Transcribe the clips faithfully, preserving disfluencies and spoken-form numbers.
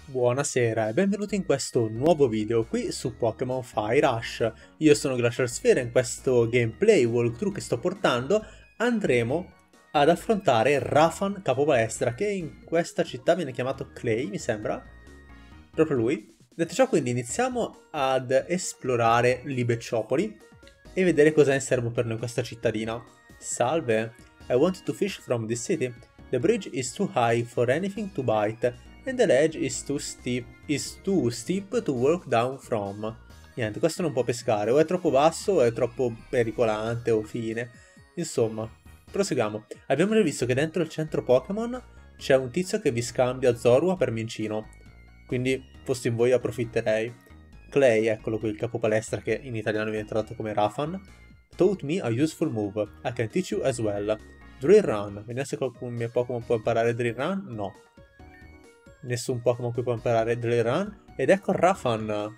Buonasera e benvenuti in questo nuovo video qui su Pokémon Fire Rush. Io sono Glacial Sphere e in questo gameplay walkthrough che sto portando andremo ad affrontare Rafan Capopalestra, che in questa città viene chiamato Clay, mi sembra. Proprio lui. Detto ciò, quindi iniziamo ad esplorare Libecciopoli e vedere cosa è in serbo per noi questa cittadina. Salve, I want to fish from this city. The bridge is too high for anything to bite. And the ledge is too steep, is too steep to walk down from. Niente, questo non può pescare, o è troppo basso o è troppo pericolante o fine. Insomma, proseguiamo. Abbiamo già visto che dentro il centro Pokémon c'è un tizio che vi scambia Zorua per Mincino. Quindi, fossi in voi, approfitterei. Clay, eccolo qui, il capopalestra che in italiano viene tradotto come Rafan, taught me a useful move. I can teach you as well. Drill Run. Vediamo se qualcuno mio Pokémon può imparare Drill Run. No. Nessun Pokémon qui può imparare Drill Run. Ed ecco Rafan.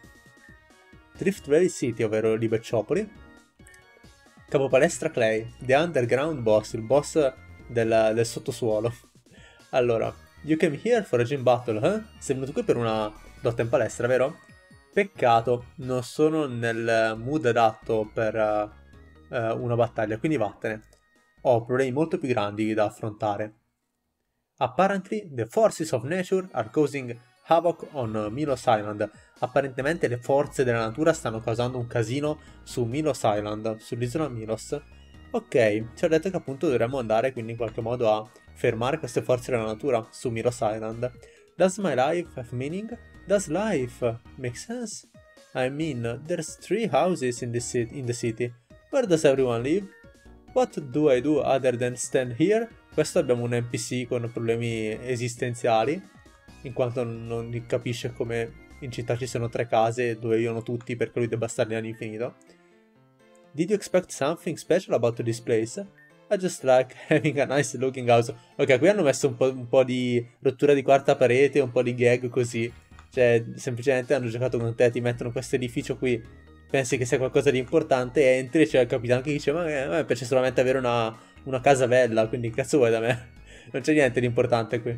Drift Valley City, ovvero Libecciopoli. Capopalestra Clay. The Underground Boss, il boss del, del sottosuolo. Allora, you came here for a gym battle, eh? Sei venuto qui per una lotta in palestra, vero? Peccato, non sono nel mood adatto per uh, uh, una battaglia, quindi vattene. Ho problemi molto più grandi da affrontare. Apparently, the forces of nature are causing havoc on Milos Island. Apparentemente le forze della natura stanno causando un casino su Milos Island, sull'isola Milos. Ok, ci ha detto che appunto dovremmo andare quindi in qualche modo a fermare queste forze della natura su Milos Island. Does my life have meaning? Does life make sense? I mean, there's three houses in the, city, in the city. Where does everyone live? What do I do other than stand here? Questo abbiamo un N P C con problemi esistenziali, in quanto non capisce come in città ci sono tre case dove vivono tutti perché lui debba starne all'infinito. Did you expect something special about this place? I just like having a nice looking house. Ok, qui hanno messo un po', un po' di rottura di quarta parete, un po' di gag così. Cioè, semplicemente hanno giocato con te, ti mettono questo edificio qui, pensi che sia qualcosa di importante, entri e c'è il capitano che dice ma a me piace solamente avere una, una casa bella, quindi che cazzo vuoi da me? Non c'è niente di importante qui.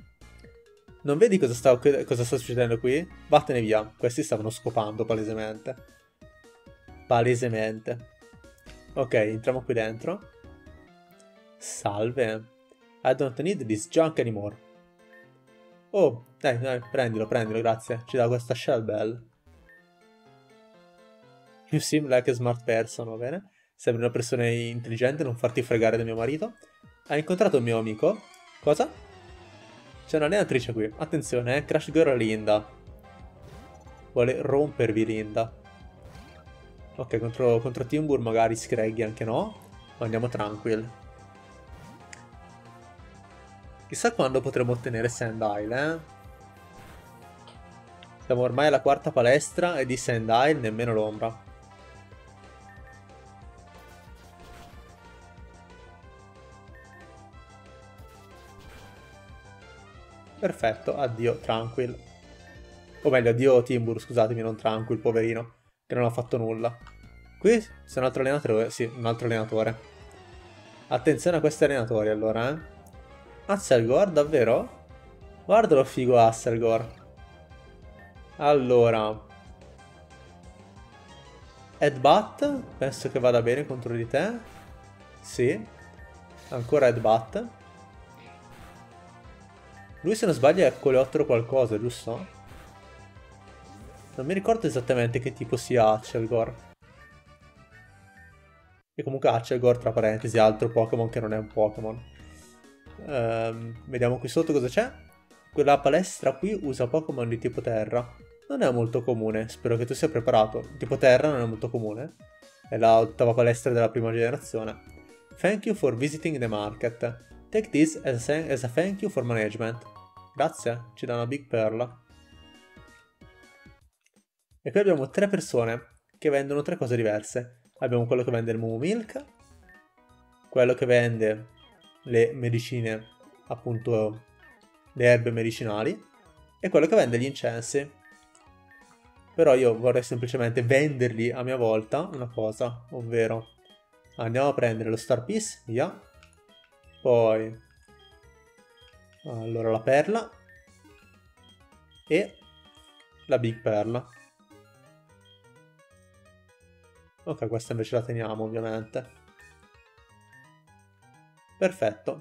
Non vedi cosa sta, cosa sta succedendo qui? Vattene via, questi stavano scopando palesemente. Palesemente. Ok, entriamo qui dentro. Salve. I don't need this junk anymore. Oh, dai, dai, prendilo, prendilo, grazie. Ci dà questa shell bell. You seem like a smart person, va bene? Sembri una persona intelligente, non farti fregare da mio marito. Hai incontrato un mio amico? Cosa? C'è un'allenatrice qui. Attenzione, eh, Crash Girl Linda. Vuole rompervi Linda. Ok, contro, contro Timburr magari Scraggy anche no. Ma andiamo tranquill. Chissà quando potremo ottenere Sandile, eh? Siamo ormai alla quarta palestra e di Sandile nemmeno l'ombra. Perfetto, addio Tranquill. O meglio, addio Timburr, scusatemi, non Tranquill, poverino, che non ha fatto nulla. Qui c'è un altro allenatore, sì, un altro allenatore. Attenzione a questi allenatori allora, eh. Asselgor, davvero? Guardalo figo Asselgor. Allora. Headbutt, penso che vada bene contro di te. Sì. Ancora Headbutt. Lui se non sbaglio è coleottero qualcosa, giusto? Non mi ricordo esattamente che tipo sia Ashelgor. E comunque Ashelgor, tra parentesi, altro Pokémon che non è un Pokémon. Um, vediamo qui sotto cosa c'è. Quella palestra qui usa Pokémon di tipo terra. Non è molto comune, spero che tu sia preparato. Il tipo terra non è molto comune. È la ottava palestra della prima generazione. Thank you for visiting the market. Take this as a, as a thank you for management. Grazie, ci dà una big perla. E qui abbiamo tre persone che vendono tre cose diverse. Abbiamo quello che vende il Moo Milk, quello che vende le medicine, appunto le erbe medicinali, e quello che vende gli incensi. Però io vorrei semplicemente vendergli a mia volta una cosa, ovvero andiamo a prendere lo Star Piece, via. Poi allora la perla e la Big Pearl. Ok, questa invece la teniamo ovviamente. Perfetto.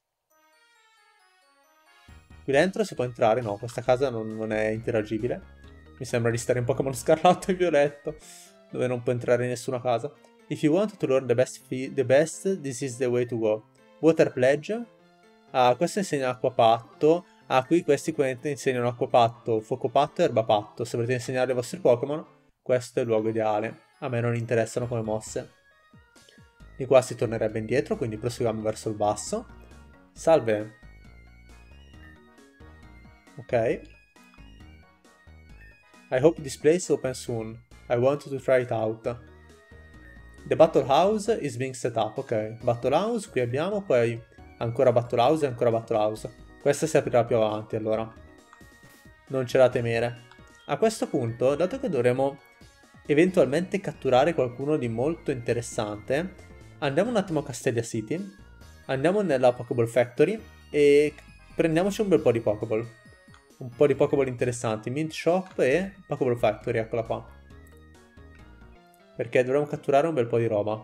Qui dentro si può entrare? No, questa casa non, non è interagibile. Mi sembra di stare in Pokémon Scarlatto e Violetto, dove non può entrare in nessuna casa. If you want to learn the best, the best, this is the way to go. Water Pledge. Ah, questo insegna acquapatto. Ah, qui questi insegnano acquapatto, fuoco patto e erba patto. Se volete insegnare ai vostri Pokémon, questo è il luogo ideale. A me non interessano come mosse. Di qua si tornerebbe indietro, quindi proseguiamo verso il basso. Salve. Ok. I hope this place opens soon. I want to try it out. The Battle House is being set up. Ok, Battle House qui abbiamo, poi ancora Battle House e ancora Battle House. Questa si aprirà più avanti allora. Non c'è da temere. A questo punto, dato che dovremo eventualmente catturare qualcuno di molto interessante, andiamo un attimo a Castelia City, andiamo nella Pokéball Factory e prendiamoci un bel po' di Pokéball. Un po' di Pokéball interessanti, Mint Shop e Pokéball Factory, eccola qua. Perché dovremo catturare un bel po' di roba.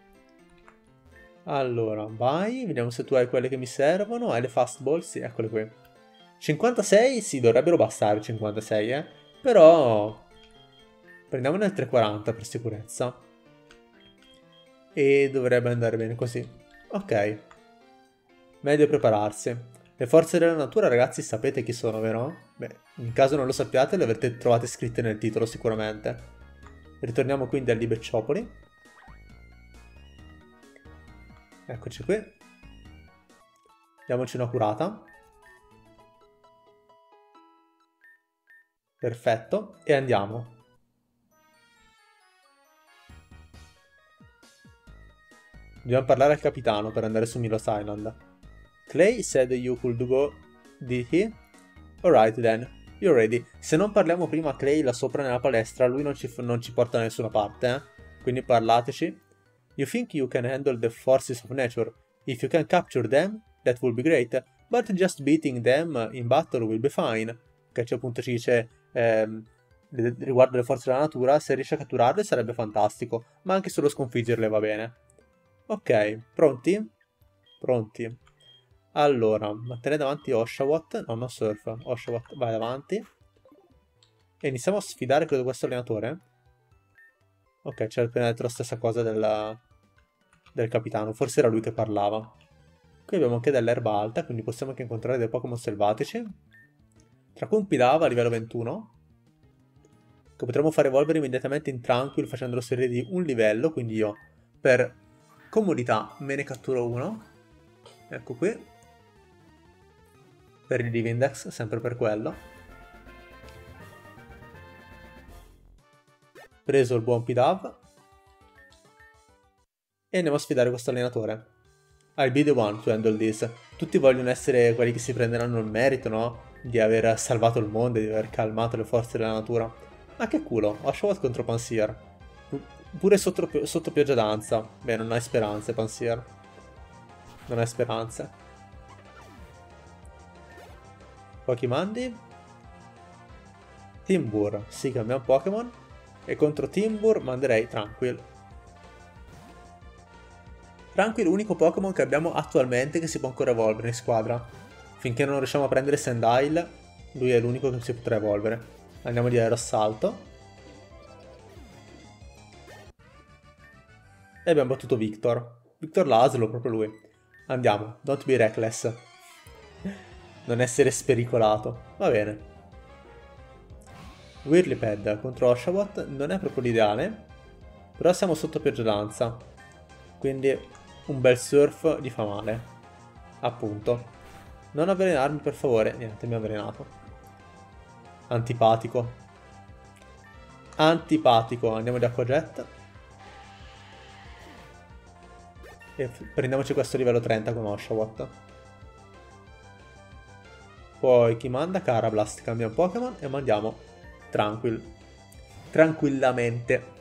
Allora, vai, vediamo se tu hai quelle che mi servono. Hai le Fastball? Sì, eccole qui. cinquantasei? Sì, dovrebbero bastare cinquantasei, eh. Però prendiamone il trecentoquaranta per sicurezza. E dovrebbe andare bene così. Ok. Meglio prepararsi. Le forze della natura, ragazzi, sapete chi sono, vero? Beh, in caso non lo sappiate, le avrete trovate scritte nel titolo sicuramente. Ritorniamo quindi a Libecciopoli. Eccoci qui. Diamoci una curata. Perfetto. E andiamo. Dobbiamo parlare al capitano per andare su Milos Island. Clay said you could go, did he? Alright then, you're ready. Se non parliamo prima a Clay là sopra nella palestra, lui non ci, non ci porta da nessuna parte, eh? Quindi parlateci. You think you can handle the forces of nature? If you can capture them, that will be great. But just beating them in battle will be fine. Che cioè, appunto ci dice ehm, riguardo le forze della natura, se riesce a catturarle sarebbe fantastico, ma anche solo sconfiggerle va bene. Ok, pronti? Pronti. Allora, mantenere davanti Oshawott, no, non Surf, Oshawott, vai avanti. E iniziamo a sfidare, credo, questo allenatore. Ok, c'era appena detto la stessa cosa della, del capitano, forse era lui che parlava. Qui abbiamo anche dell'erba alta, quindi possiamo anche incontrare dei Pokémon selvatici. Tra cui un Pidava a livello ventuno, che potremo far evolvere immediatamente in Tranquil facendolo salire di un livello, quindi io per comodità me ne catturo uno. Ecco qui. Per il Divindex, sempre per quello. Preso il buon Pidava. E andiamo a sfidare questo allenatore. I'll be the one to handle this. Tutti vogliono essere quelli che si prenderanno il merito, no? Di aver salvato il mondo, di aver calmato le forze della natura. Ma che culo, Oshawott contro Pansear. Pure sotto, sotto pioggia danza. Beh, non hai speranze, Pansear. Non hai speranze. Poi chi mandi? Timburr, sì, cambiamo Pokémon. E contro Timburr manderei Tranquil. Tranquil è l'unico Pokémon che abbiamo attualmente che si può ancora evolvere in squadra. Finché non riusciamo a prendere Sandile, lui è l'unico che si potrà evolvere. Andiamo di Aerossalto. E abbiamo battuto Victor. Victor Laszlo, proprio lui. Andiamo, don't be reckless. Non essere spericolato. Va bene. Whirliped contro Oshawott non è proprio l'ideale. Però siamo sotto pioggia danza. Quindi un bel surf gli fa male. Appunto. Non avvelenarmi per favore. Niente, mi ha avvelenato. Antipatico. Antipatico. Andiamo di Aquajet. E prendiamoci questo livello trenta con Oshawott. Poi chi manda? Carablast, cambia un Pokémon e mandiamo Tranquil. Tranquillamente.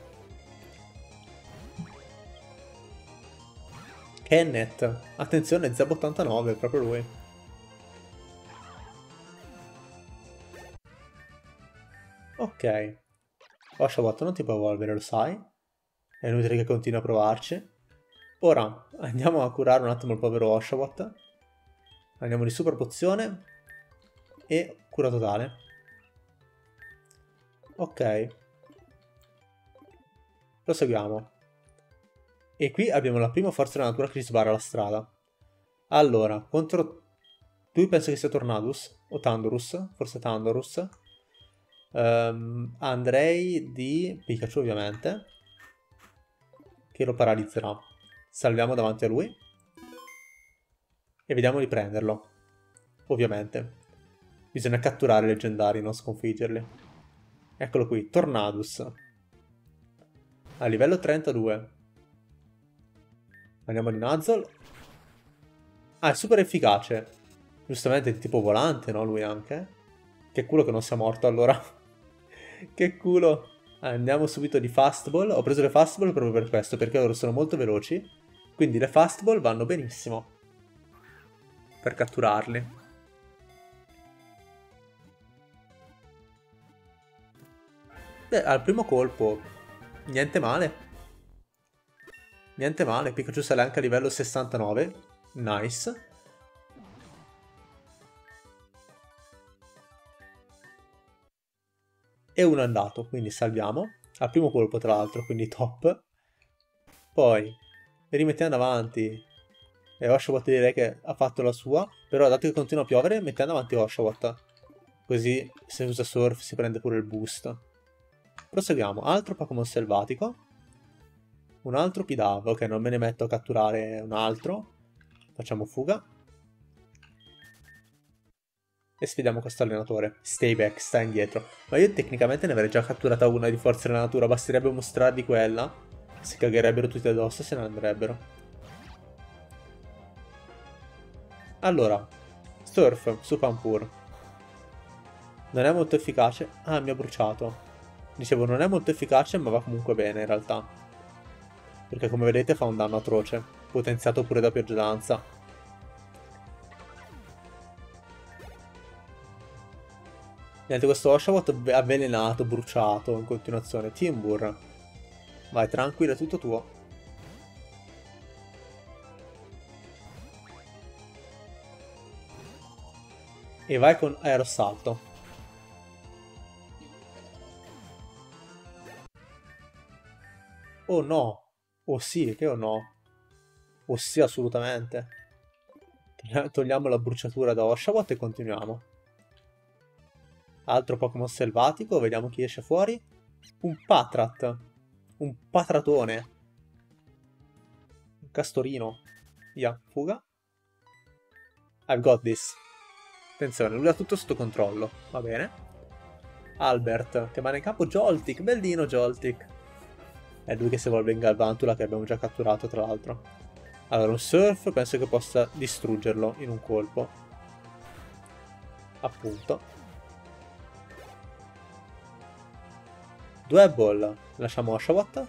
Kenneth. Attenzione, Zeb ottantanove, proprio lui. Ok. Oshawott non ti può evolvere, lo sai? È inutile che continui a provarci. Ora andiamo a curare un attimo il povero Oshawott. Andiamo di super pozione e cura totale. Ok. Proseguiamo. E qui abbiamo la prima forza della natura che ci sbarra la strada. Allora, contro... Lui penso che sia Tornadus o Thundurus, forse Thundurus. Um, andrei di Pikachu ovviamente, che lo paralizzerà. Salviamo davanti a lui e vediamo di prenderlo. Ovviamente bisogna catturare i leggendari, non sconfiggerli. Eccolo qui, Tornadus a livello trentadue. Andiamo di Nuzzle. Ah, è super efficace. Giustamente è tipo volante, no? Lui anche. Che culo che non sia morto allora. Che culo. Andiamo subito di Fastball. Ho preso le Fastball proprio per questo, perché loro sono molto veloci. Quindi le Fastball vanno benissimo per catturarli. Beh, al primo colpo niente male. Niente male. Pikachu sale anche a livello sessantanove. Nice. E uno è andato, quindi salviamo. Al primo colpo tra l'altro, quindi top. Poi rimettiamo avanti. E Oshawott direi che ha fatto la sua. Però dato che continua a piovere, mettiamo avanti Oshawott. Così se usa Surf si prende pure il boost. Proseguiamo. Altro Pokémon selvatico. Un altro Pidove. Ok, non me ne metto a catturare un altro. Facciamo fuga. E sfidiamo questo allenatore. Stay back, sta indietro. Ma io tecnicamente ne avrei già catturata una di forza della natura. Basterebbe mostrargli quella. Si cagherebbero tutti addosso e se ne andrebbero. Allora, Surf su Pampur. Non è molto efficace. Ah, mi ha bruciato. Dicevo, non è molto efficace, ma va comunque bene in realtà. Perché come vedete fa un danno atroce. Potenziato pure da pioggia danza. Niente, questo Oshawott è avvelenato, bruciato in continuazione. Timburr. Vai, tranquillo, è tutto tuo. E vai con aerosalto. Oh no. Oh sì, che o no. Oh sì, assolutamente. Togliamo la bruciatura da Oshawott e continuiamo. Altro Pokémon selvatico, vediamo chi esce fuori. Un Patrat. Un Patratone. Un Castorino. Via, fuga. I've got this. Attenzione, lui ha tutto sotto controllo. Va bene. Albert, che manda in campo Joltik. Bellino Joltik. È lui che si evolve in Galvantula, che abbiamo già catturato tra l'altro. Allora, un Surf penso che possa distruggerlo in un colpo. Appunto. Due ball. Lasciamo Oshawott.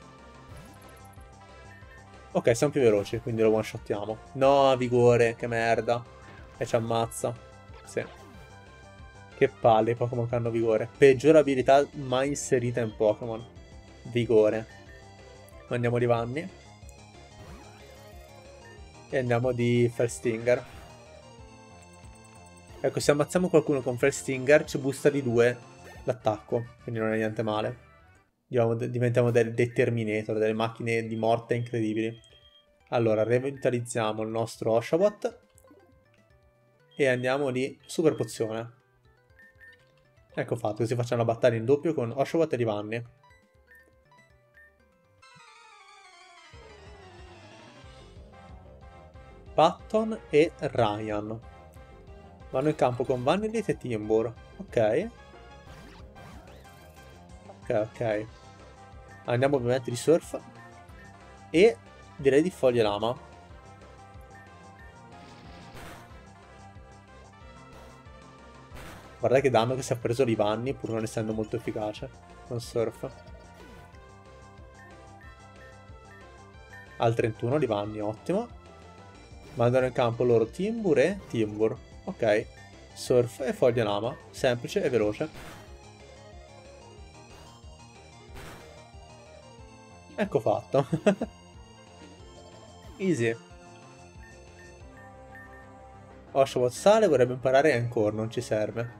Ok, siamo più veloci, quindi lo one-shottiamo. No, vigore, che merda. E ci ammazza. Sì. Che palle i Pokémon che hanno vigore. Peggiore abilità mai inserita in Pokémon. Vigore. Andiamo di Vanni. E andiamo di Felstinger. Ecco, se ammazziamo qualcuno con Felstinger ci boosta di due l'attacco. Quindi non è niente male. Diventiamo dei, dei Terminator, delle macchine di morte incredibili. Allora, revitalizziamo il nostro Oshawott. E andiamo di super pozione. Ecco fatto, così facciamo la battaglia in doppio con Oshawott e Vanni. Patton e Ryan vanno in campo con Vanillit e Timburr. Ok. Ok, ok. Andiamo ovviamente di Surf. E direi di Foglie Lama. Guarda che danno che si è preso Livanni, pur non essendo molto efficace con Surf. Al trentuno Livanni, ottimo. Mandano in campo loro Timburr e Timburr. Ok. Surf e Foglie Lama. Semplice e veloce. Ecco fatto. Easy. Oshawott sale, vorrebbe imparare ancora, non ci serve.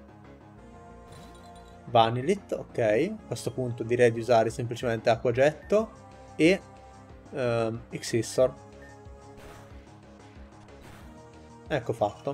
Vanillit, ok. A questo punto direi di usare semplicemente Acquagetto e ehm, Xissor. Ecco fatto.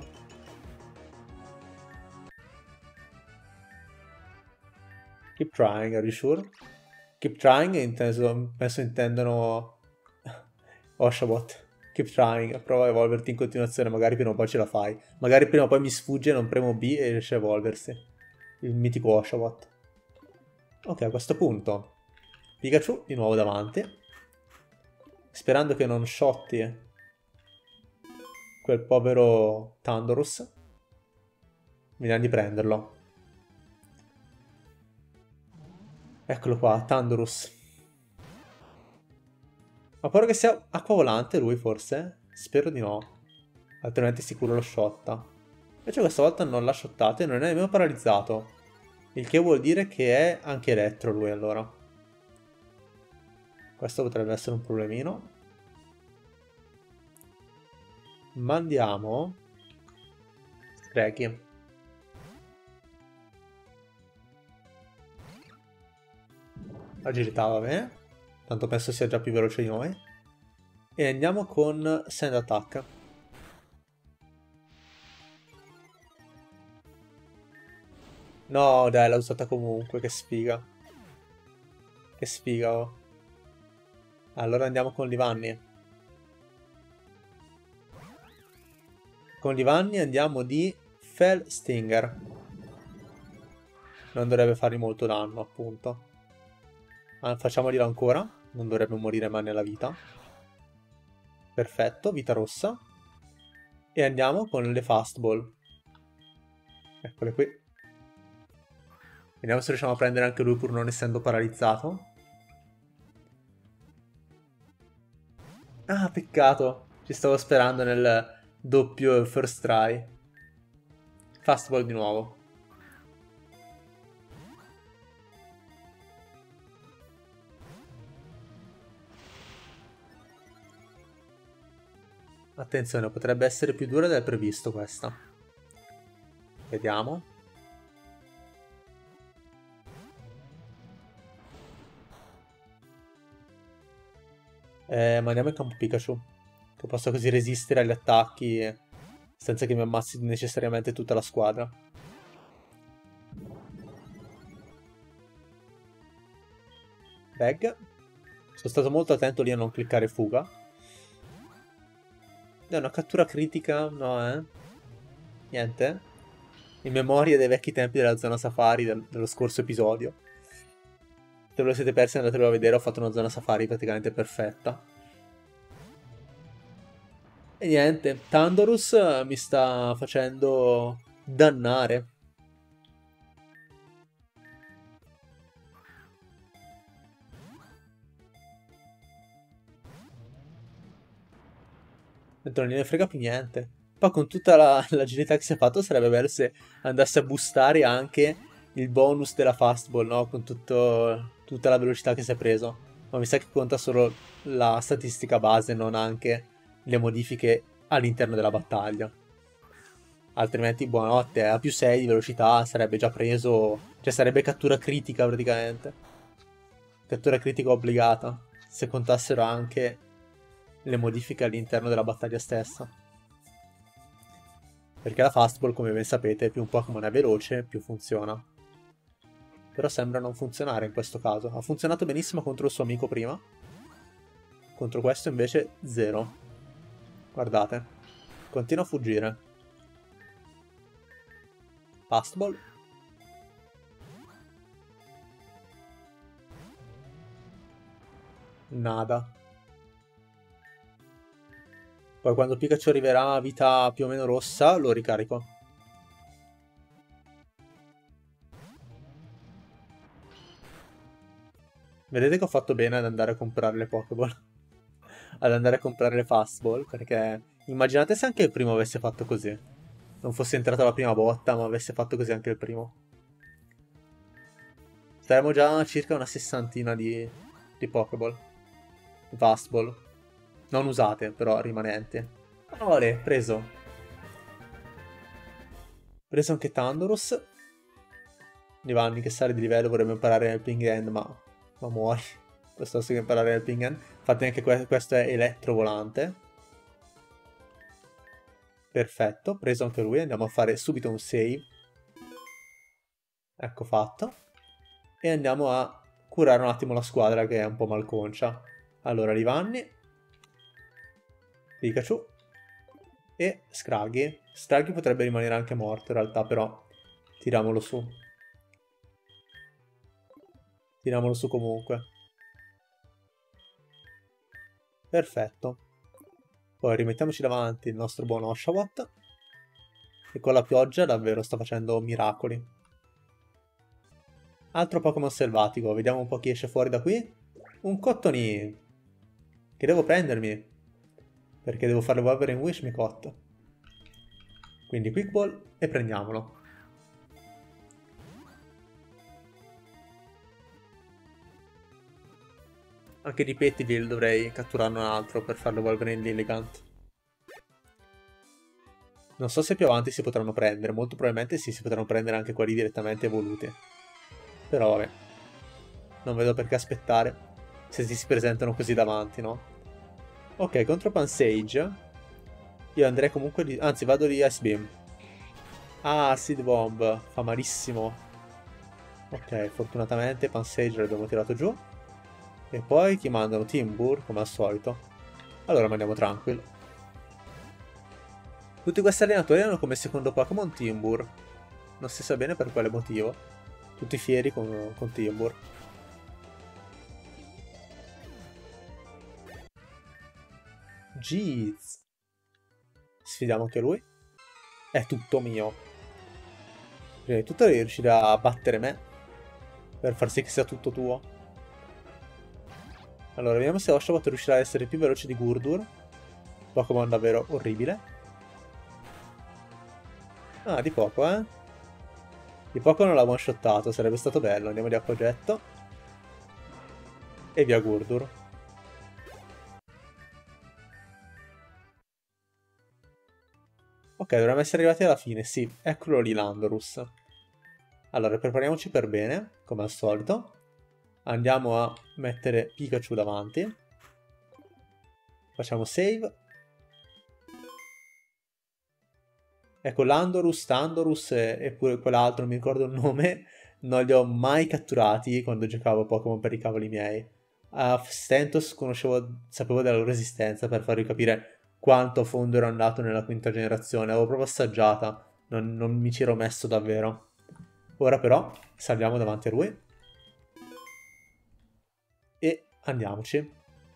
Keep trying, are you sure? Keep trying, inteso, penso intendono Oshawott. Keep trying, prova a evolverti in continuazione, magari prima o poi ce la fai. Magari prima o poi mi sfugge, non premo B e riesce a evolversi. Il mitico Oshawott. Ok, a questo punto Pikachu di nuovo davanti, sperando che non shotti quel povero Thundurus. Vediamo di prenderlo. Eccolo qua, Thundurus. Ho paura che sia acqua volante lui, forse? Spero di no. Altrimenti sicuro lo shotta. Invece questa volta non l'ha shottato e non è nemmeno paralizzato. Il che vuol dire che è anche elettro lui, allora. Questo potrebbe essere un problemino. Mandiamo Scraggy. Agilità va bene. Tanto penso sia già più veloce di noi. E andiamo con Sand Attack. No, dai, l'ha usata comunque, che sfiga. Che sfiga, oh. Allora andiamo con Livanni. Con Livanni andiamo di Fell Stinger. Non dovrebbe fargli molto danno, appunto. Ah, facciamoglielo ancora. Non dovrebbe morire mai nella vita. Perfetto, vita rossa. E andiamo con le fastball. Eccole qui. Vediamo se riusciamo a prendere anche lui pur non essendo paralizzato. Ah, peccato. Ci stavo sperando nel doppio first try. Fastball di nuovo. Attenzione, potrebbe essere più dura del previsto questa. Vediamo. Eh, mandiamo in campo Pikachu, che possa così resistere agli attacchi senza che mi ammazzi necessariamente tutta la squadra. Bag. Sono stato molto attento lì a non cliccare fuga. È una cattura critica, no eh? Niente. In memoria dei vecchi tempi della zona safari del, dello scorso episodio. Se ve lo siete persi andatelo a vedere, ho fatto una zona safari praticamente perfetta. E niente, Thundurus mi sta facendo dannare. Dentro non gliene frega più niente. Poi con tutta la- l'agilità che si è fatto sarebbe bello se andasse a boostare anche il bonus della fastball, no? Con tutto, tutta la velocità che si è preso. Ma mi sa che conta solo la statistica base, non anche le modifiche all'interno della battaglia. Altrimenti, buonanotte, a più sei di velocità sarebbe già preso... Cioè sarebbe cattura critica praticamente. Cattura critica obbligata. Se contassero anche le modifiche all'interno della battaglia stessa. Perché la fastball, come ben sapete, più un Pokémon è veloce, più funziona. Però sembra non funzionare in questo caso. Ha funzionato benissimo contro il suo amico prima. Contro questo invece zero. Guardate. Continua a fuggire. Fastball. Nada. Poi quando Pikachu arriverà a vita più o meno rossa, lo ricarico. Vedete che ho fatto bene ad andare a comprare le Pokéball? Ad andare a comprare le Fastball, perché immaginate se anche il primo avesse fatto così. Non fosse entrata la prima botta, ma avesse fatto così anche il primo. Saremmo già a circa una sessantina di, di Pokéball. Vast Ball. Non usate, però rimanenti. Olè, preso. Preso anche Thundurus. Giovanni, che sale di livello, vorrebbe imparare Helping Hand, ma, ma muori. Questo che imparare Helping Hand. Infatti anche que questo è elettrovolante. Perfetto, preso anche lui. Andiamo a fare subito un save. Ecco fatto. E andiamo a curare un attimo la squadra che è un po' malconcia. Allora, Livanni, Pikachu e Scraggy. Scraggy potrebbe rimanere anche morto in realtà, però tiriamolo su. Tiriamolo su comunque. Perfetto. Poi rimettiamoci davanti il nostro buon Oshawott, che con la pioggia davvero sta facendo miracoli. Altro Pokémon selvatico, vediamo un po' chi esce fuori da qui. Un Cottonee, che devo prendermi, perché devo farlo evolvere in Wishmicott. Quindi Quick Ball e prendiamolo. Anche di Petville dovrei catturarne un altro per farlo evolvere in Lilligant. Non so se più avanti si potranno prendere, molto probabilmente sì, si potranno prendere anche quelli direttamente evoluti. Però vabbè, non vedo perché aspettare se si presentano così davanti, no? Ok, contro Pansage io andrei comunque di... anzi vado di Ice Beam. Ah, Seed Bomb, fa malissimo. Ok, fortunatamente Pansage l'abbiamo tirato giù. E poi chi mandano? Timburr, come al solito. Allora mandiamo Tranquill. Tutti questi allenatori hanno come secondo Pokémon Timburr. Non si sa bene per quale motivo. Tutti fieri con, con Timburr. Jeez. Sfidiamo anche lui. È tutto mio. Prima di tutto devi riuscire a battere me, per far sì che sia tutto tuo. Allora, vediamo se Oshawott riuscirà ad essere più veloce di Gurdur. Pokémon davvero orribile. Ah, di poco, eh. Di poco non l'ha one-shottato, sarebbe stato bello. Andiamo di Acquagetto. E via Gurdur. Ok, dovremmo essere arrivati alla fine, sì. Eccolo lì Landorus. Allora, prepariamoci per bene, come al solito. Andiamo a mettere Pikachu davanti. Facciamo save. Ecco, Landorus, Tandorus e, e pure quell'altro, non mi ricordo il nome, non li ho mai catturati quando giocavo a Pokémon per i cavoli miei. A Stentos conoscevo, sapevo della loro esistenza per farvi capire quanto a fondo ero andato nella quinta generazione. Avevo proprio assaggiata, non, non mi ci ero messo davvero. Ora però saliamo davanti a lui. E andiamoci.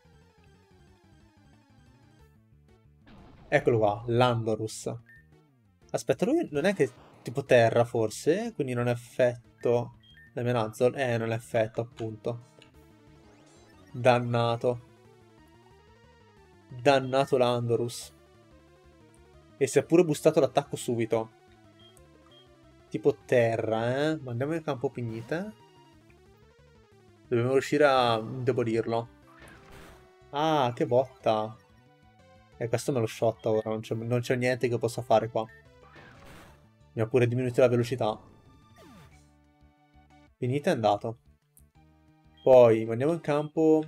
Eccolo qua, Landorus. Aspetta, lui non è che tipo terra forse? Quindi non è effetto... La mia Nuzzle? Eh, non è effetto appunto. Dannato. Dannato Landorus. E si è pure boostato l'attacco subito. Tipo terra, eh? Ma andiamo in campo pignita. Dobbiamo riuscire a indebolirlo. Ah, che botta. E questo me lo shotta ora, non c'è niente che possa fare qua. Mi ha pure diminuito la velocità. Finita è andato. Poi andiamo in campo.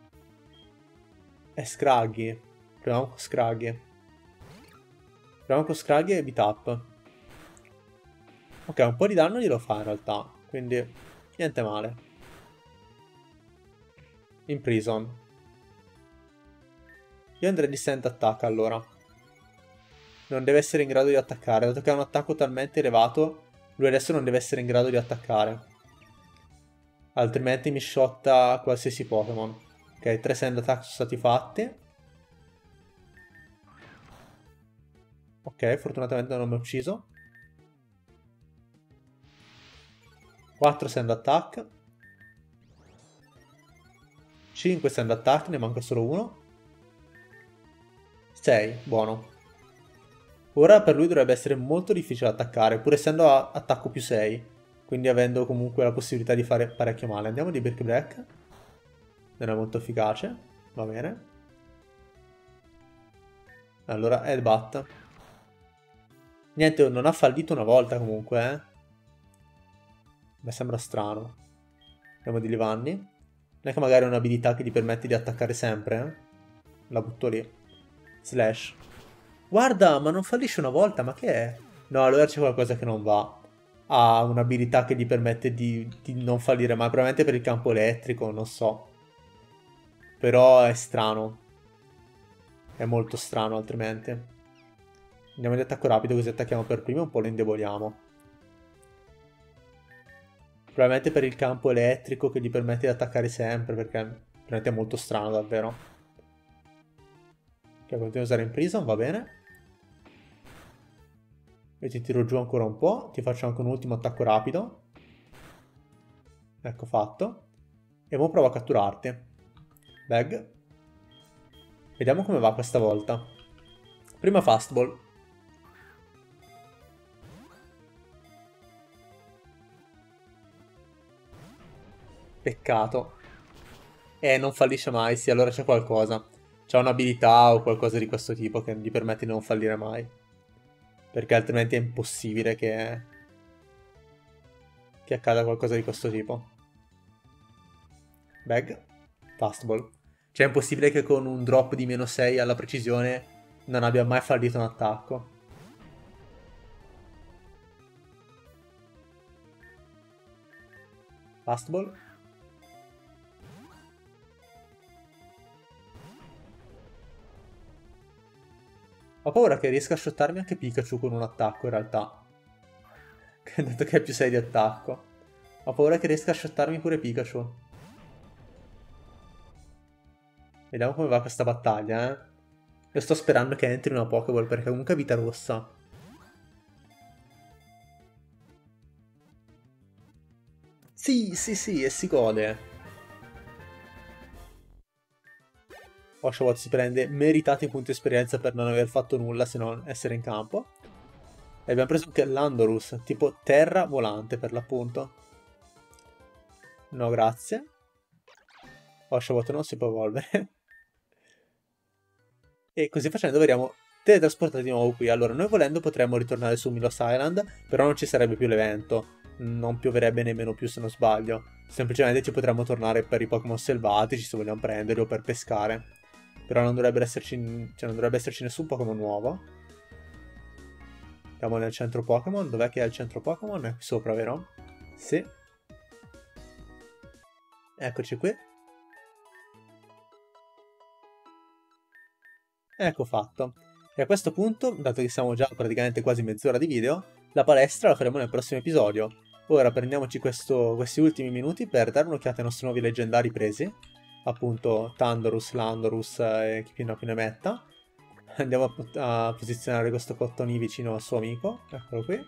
È Scraggy. Proviamo con Scraggy. Proviamo con Scraggy e beat up. Ok, un po' di danno glielo fa in realtà. Quindi niente male. Imprison. Io andrei di Scent Attack allora. Non deve essere in grado di attaccare. Dato che ha un attacco talmente elevato, lui adesso non deve essere in grado di attaccare. Altrimenti mi shotta qualsiasi Pokémon. Ok, tre Sand Attack sono stati fatti. Ok, fortunatamente non mi ha ucciso. quattro Sand Attack. cinque Sand Attack, ne manca solo uno. sei, buono. Ora per lui dovrebbe essere molto difficile attaccare, pur essendo a attacco più sei. Quindi avendo comunque la possibilità di fare parecchio male. Andiamo di Brick Break. Non è molto efficace. Va bene. Allora, Headbutt. Niente, non ha fallito una volta comunque, eh. Mi sembra strano. Andiamo di Livanni. Non è che magari è un'abilità che gli permette di attaccare sempre, eh? La butto lì. Slash. Guarda, ma non fallisce una volta, ma che è? No, allora c'è qualcosa che non va. Ha un'abilità che gli permette di, di non fallire, ma probabilmente per il campo elettrico, non so. Però è strano. È molto strano altrimenti. Andiamo di attacco rapido così attacchiamo per primo e un po' lo indeboliamo. Probabilmente per il campo elettrico che gli permette di attaccare sempre, perché veramente è molto strano davvero. Ok, continuo a usare Imprison, va bene. E ti tiro giù ancora un po', ti faccio anche un ultimo attacco rapido. Ecco fatto. E ora provo a catturarti. Bag. Vediamo come va questa volta. Prima fastball. Peccato. Eh, non fallisce mai, sì, allora c'è qualcosa. C'ha un'abilità o qualcosa di questo tipo che gli permette di non fallire mai. Perché altrimenti è impossibile che... che accada qualcosa di questo tipo. Bag. Fastball. Cioè è impossibile che con un drop di meno sei alla precisione non abbia mai fallito un attacco. Fastball. Ho paura che riesca a shottarmi anche Pikachu con un attacco in realtà. Dato che è più sei di attacco. Ho paura che riesca a shottarmi pure Pikachu. Vediamo come va questa battaglia, eh. Io sto sperando che entri una Pokéball perché comunque è vita rossa. Sì, sì, sì, e si gode. Oshawott si prende meritati punti esperienza per non aver fatto nulla se non essere in campo. E abbiamo preso anche Landorus, tipo terra volante per l'appunto. No, grazie. Oshawott non si può evolvere. E così facendo veniamo teletrasportati di nuovo qui. Allora, noi volendo potremmo ritornare su Milos Island, però non ci sarebbe più l'evento. Non pioverebbe nemmeno più se non sbaglio. Semplicemente ci potremmo tornare per i Pokémon selvatici se vogliamo prenderli o per pescare. Però non dovrebbe esserci, cioè non dovrebbe esserci nessun Pokémon nuovo. Andiamo nel centro Pokémon. Dov'è che è il centro Pokémon? È qui sopra, vero? Sì. Eccoci qui. Ecco fatto. E a questo punto, dato che siamo già praticamente quasi mezz'ora di video, la palestra la faremo nel prossimo episodio. Ora prendiamoci questo, questi ultimi minuti per dare un'occhiata ai nostri nuovi leggendari presi. Appunto Thundurus, Landorus e chi più ne metta. Andiamo a, a posizionare questo Cottonee vicino al suo amico. Eccolo qui.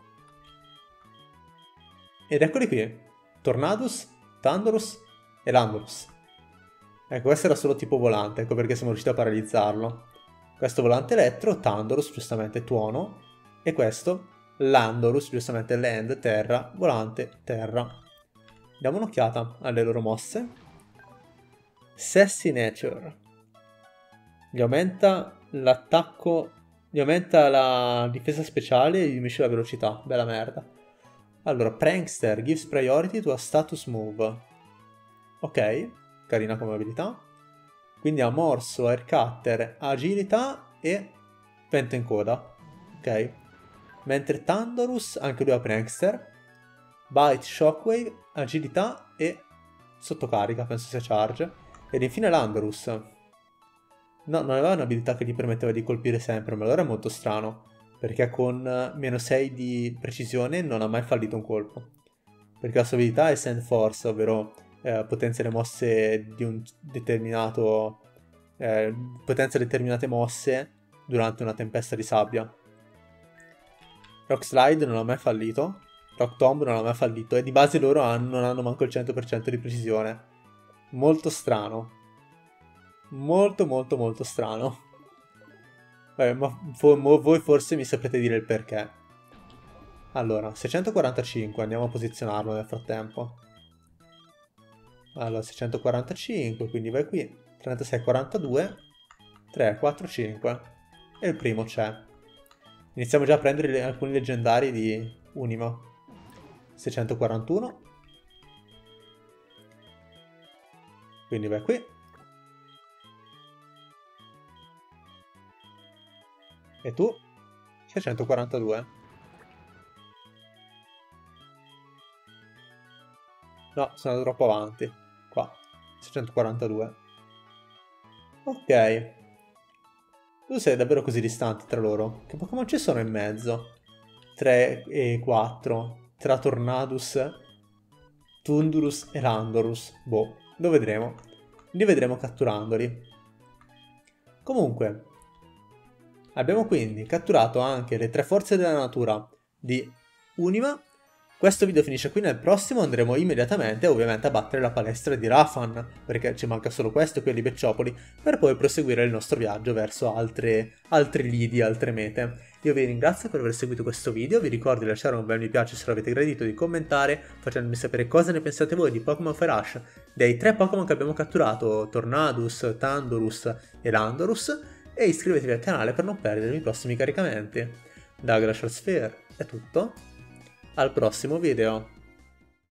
Ed eccoli qui. Tornadus, Thundurus e Landorus. Ecco, questo era solo tipo volante, ecco perché siamo riusciti a paralizzarlo. Questo volante elettro, Thundurus, giustamente tuono. E questo, Landorus, giustamente land, terra, volante, terra. Diamo un'occhiata alle loro mosse. Sassy Nature. Gli aumenta l'attacco, gli aumenta la difesa speciale e gli diminuisce la velocità. Bella merda. Allora, Prankster gives priority to a status move. Ok, carina come abilità. Quindi ha morso, air cutter, agilità e vento in coda. Ok. Mentre Thundurus, anche lui ha Prankster, bite, shockwave, agilità e sottocarica, penso sia charge. Ed infine Landorus. No, non aveva un'abilità che gli permetteva di colpire sempre, ma allora è molto strano. Perché con meno sei di precisione non ha mai fallito un colpo. Perché la sua abilità è Sand Force, ovvero eh, potenzia le mosse di un determinato... Eh, potenzia determinate mosse durante una tempesta di sabbia. Rock Slide non ha mai fallito. Rock Tomb non ha mai fallito. E di base loro hanno, non hanno manco il cento per cento di precisione. Molto strano. Molto molto molto strano. Beh, ma voi forse mi saprete dire il perché. Allora, seicentoquarantacinque, andiamo a posizionarlo nel frattempo. Allora, seicentoquarantacinque, quindi vai qui. trentasei, quarantadue, tre, quattro, cinque. E il primo c'è. Iniziamo già a prendere le, alcuni leggendari di Unima. seicentoquarantuno. Quindi vai qui. E tu? seicentoquarantadue. No, sono andato troppo avanti. Qua. seicentoquarantadue. Ok. Tu sei davvero così distante tra loro? Che Pokémon ci sono in mezzo? tre e quattro. Tra Tornadus, Tundurus e Landorus. Boh, lo vedremo. Li vedremo catturandoli. Comunque, abbiamo quindi catturato anche le tre forze della natura di Unima. Questo video finisce qui, nel prossimo andremo immediatamente ovviamente a battere la palestra di Rafan, perché ci manca solo questo qui di Becciopoli, per poi proseguire il nostro viaggio verso altre, altri lidi, altre mete. Io vi ringrazio per aver seguito questo video, vi ricordo di lasciare un bel mi piace se l'avete gradito, di commentare facendomi sapere cosa ne pensate voi di Pokémon Fire Rush, dei tre Pokémon che abbiamo catturato, Tornadus, Tandorus e Landorus, e iscrivetevi al canale per non perdere i prossimi caricamenti. Da Glacial Sphere è tutto. Al prossimo video!